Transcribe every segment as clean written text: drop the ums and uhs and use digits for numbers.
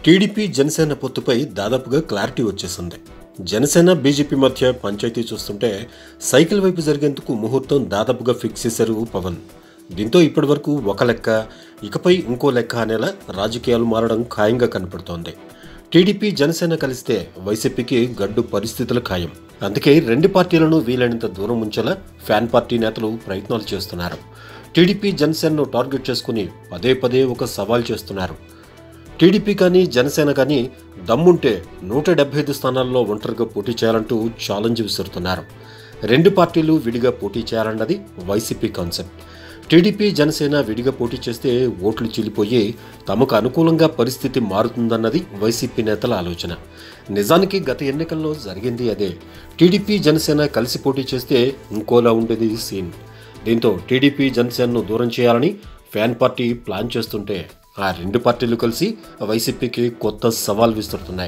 TDP Janasena పొత్తుపై దాదాపుగా clarity వచ్చేసింది. Janasena BJP మధ్య పంచాయతీ చూస్తుంటే సైకిల్ వైపు జరిగేందుకు ముహూర్తం దాదాపుగా ఫిక్స్ చేశారు పవన్. దీంతో ఇప్పటివరకు ఒక లెక్క, ఇకపై ఇంకో లెక్క అనేలా రాజకీయాలు మారడం ఖాయంగా కనపడుతోంది. టీడీపీ జనసేన కలిస్తే వైసీపీకి గడ్డు పరిస్థితులు ఖాయం. అందుకే రెండు పార్టీలను వీలైనంత దూరం ఉంచేలా ఫ్యాన్ పార్టీ నేతలు ప్రయత్నాలు చేస్తున్నారు. టీడీపీ జనసేనను టార్గెట్ చేసుకుని పదే పదే ఒక సవాల్ చేస్తున్నారు. టీడీపీ కానీ జనసేన కానీ దమ్ముంటే 175 స్థానాల్లో ఒంటరిగా పోటీ చేయాలంటూ ఛాలెంజ్ విసురుతున్నారు. రెండు పార్టీలు విడిగా పోటీ చేయాలన్నది వైసీపీ కాన్సెప్ట్. టీడీపీ జనసేన విడిగా పోటీ చేస్తే ఓట్లు చీలిపోయి తమకు అనుకూలంగా పరిస్థితి మారుతుందన్నది వైసీపీ నేతల ఆలోచన. నిజానికి గత ఎన్నికల్లో జరిగింది అదే. టీడీపీ జనసేన కలిసి పోటీ చేస్తే ఇంకోలా ఉండేది సీన్. దీంతో టీడీపీ జనసేనను దూరం చేయాలని ఫ్యాన్ పార్టీ ప్లాన్ చేస్తుంటే ఆ రెండు పార్టీలు కలిసి వైసీపీకి కొత్త సవాల్ విసురుతున్నాయి.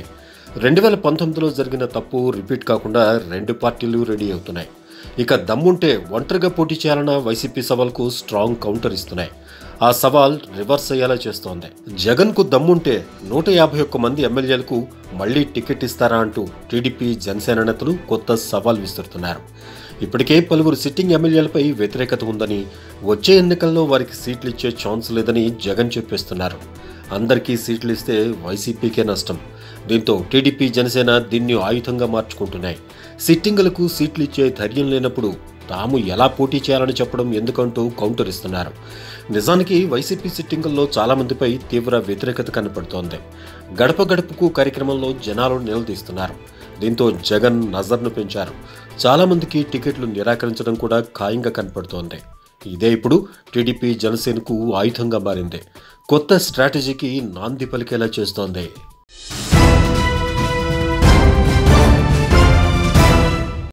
2019లో జరిగిన తప్పు రిపీట్ కాకుండా రెండు పార్టీలు రెడీ అవుతున్నాయి. ఇక దమ్ముంటే ఒంటరిగా పోటీ చేయాలన్న వైసీపీ సవాల్కు స్ట్రాంగ్ కౌంటర్ ఇస్తున్నాయి. ఆ సవాల్ రివర్స్ అయ్యేలా చేస్తోంది. జగన్కు దమ్ముంటే 151 మంది ఎమ్మెల్యేలకు మళ్లీ టికెట్ ఇస్తారా అంటూ టీడీపీ జనసేన నేతలు కొత్త సవాల్ విసురుతున్నారు. ఇప్పటికే పలువురు సిట్టింగ్ ఎమ్మెల్యేలపై వ్యతిరేకత ఉందని, వచ్చే ఎన్నికల్లో వారికి సీట్లు ఇచ్చే ఛాన్స్ లేదని జగన్ చెప్పేస్తున్నారు. అందరికీ సీట్లు ఇస్తే వైసీపీకే నష్టం. దీంతో టీడీపీ జనసేన దీన్ని ఆయుధంగా మార్చుకుంటున్నాయి. సిట్టింగులకు సీట్లు ఇచ్చే ధైర్యం లేనప్పుడు తాము ఎలా పోటీ చేయాలని చెప్పడం ఎందుకంటూ కౌంటర్ ఇస్తున్నారు. నిజానికి వైసీపీ సిట్టింగుల్లో చాలా మందిపై తీవ్ర వ్యతిరేకత కనపడుతోంది. గడప గడపకు కార్యక్రమంలో జనాలు నిలదీస్తున్నారు. దీంతో జగన్ నజర్ను పెంచారు. చాలా మందికి టికెట్లు నిరాకరించడం కూడా ఖాయంగా కనపడుతోంది. ఇదే ఇప్పుడు టీడీపీ జనసేనకు ఆయుధంగా మారింది. కొత్త స్ట్రాటజీకి నాంది పలికేలా చేస్తోంది.